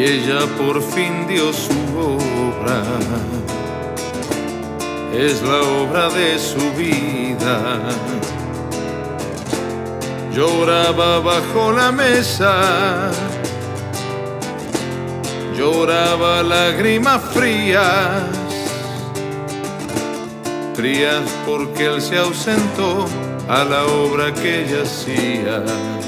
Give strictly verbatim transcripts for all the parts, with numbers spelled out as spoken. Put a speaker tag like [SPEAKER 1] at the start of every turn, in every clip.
[SPEAKER 1] ella por fin dio su obra. Es la obra de su vida. Lloraba bajo la mesa, lloraba lágrimas frías, frías porque él se ausentó a la obra que ella hacía.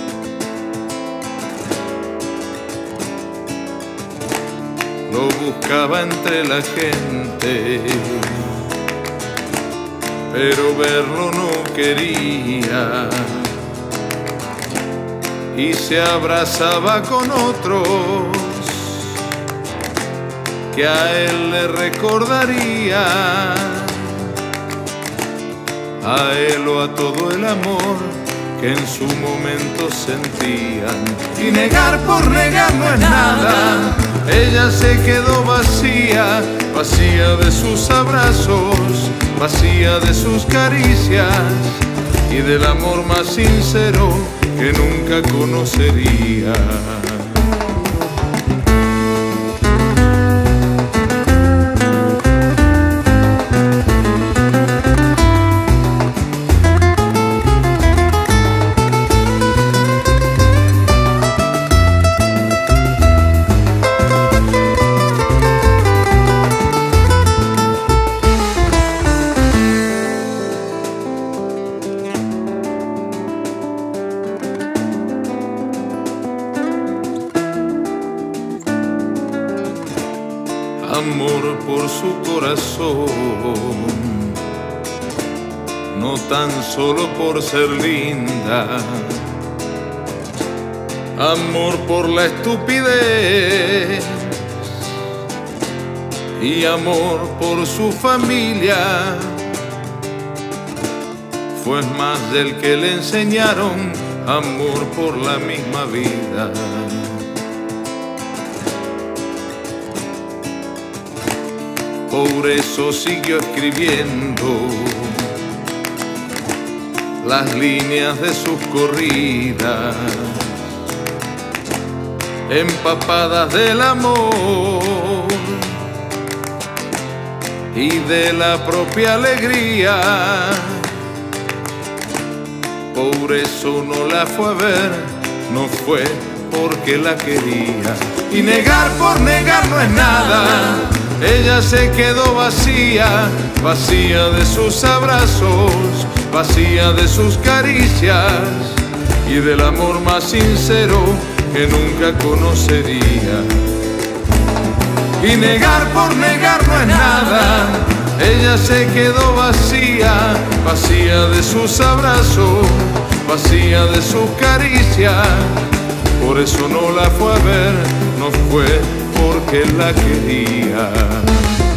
[SPEAKER 1] Lo buscaba entre la gente, pero verlo no quería, y se abrazaba con otros que a él le recordaría, a él o a todo el amor que en su momento sentían. Y negar por negar no es nada, ella se quedó vacía, vacía de sus abrazos, vacía de sus caricias y del amor más sincero que nunca conocería. Amor por su corazón, no tan solo por ser linda. Amor por la estupidez y amor por su familia. Fue más del que le enseñaron, amor por la misma vida. Por eso siguió escribiendo las líneas de sus corridas, empapadas del amor y de la propia alegría. Por eso no la fue a ver, no fue porque la quería. Y negar por negar no es nada, ella se quedó vacía, vacía de sus abrazos, vacía de sus caricias y del amor más sincero que nunca conocería. Y negar por negar no es nada, ella se quedó vacía, vacía de sus abrazos, vacía de sus caricias. Por eso no la fue a ver, no fue porque la quería.